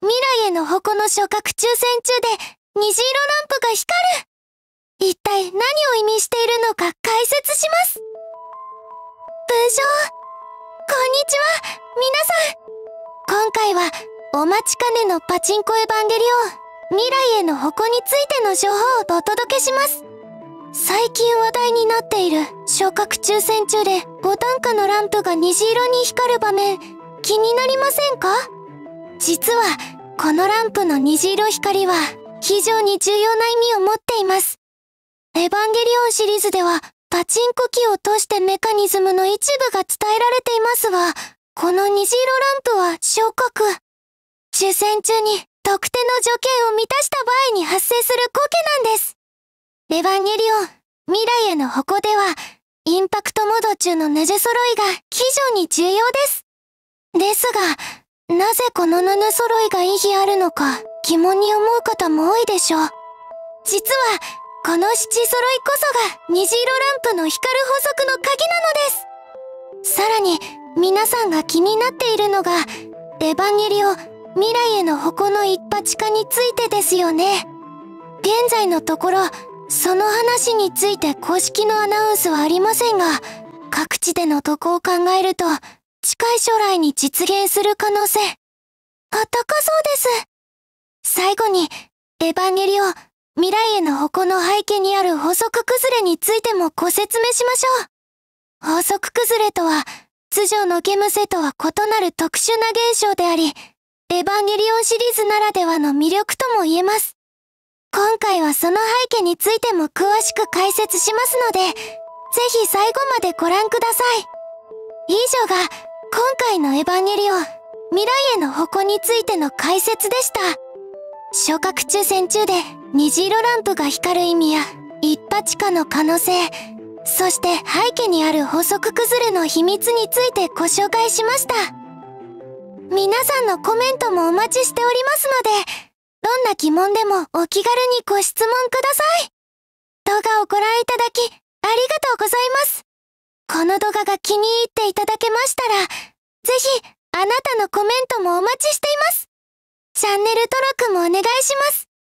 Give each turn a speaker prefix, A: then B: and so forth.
A: 未来への矛の初角抽選中で虹色ランプが光る。一体何を意味しているのか解説します。文章、こんにちは、皆さん。今回はお待ちかねのパチンコエヴァンゲリオン未来への矛についての情報をお届けします。最近話題になっている初角抽選中でボタン下のランプが虹色に光る場面、気になりませんか？実はこのランプの虹色光は非常に重要な意味を持っています。エヴァンゲリオンシリーズではパチンコ機を通してメカニズムの一部が伝えられていますが、この虹色ランプは初角。抽選中に特定の条件を満たした場合に発生するコケなんです。エヴァンゲリオン未来への矛ではインパクトモード中の布揃いが非常に重要です。ですが、なぜこの布揃いが意義あるのか疑問に思う方も多いでしょう。実はこの七揃いこそが虹色ランプの光る法則の鍵なのです。さらに皆さんが気になっているのがエヴァンゲリオン未来への矛の一発化についてですよね。現在のところその話について公式のアナウンスはありませんが、各地での渡航を考えると近い将来に実現する可能性高そうです。最後にエヴァンゲリオン未来への矛の背景にある法則崩れについてもご説明しましょう。法則崩れとは通常のゲムセとは異なる特殊な現象であり、エヴァンゲリオンシリーズならではの魅力とも言えます。今回はその背景についても詳しく解説しますので、ぜひ最後までご覧ください。以上が今回のエヴァンゲリオン未来への矛についての解説でした。初角抽選中で虹色ランプが光る意味や一発化の可能性、そして背景にある法則崩れの秘密についてご紹介しました。皆さんのコメントもお待ちしておりますので、どんな疑問でもお気軽にご質問ください。動画をご覧いただきありがとうございます。この動画が気に入っていただけましたら、ぜひあなたのコメントもお待ちしています。チャンネル登録もお願いします。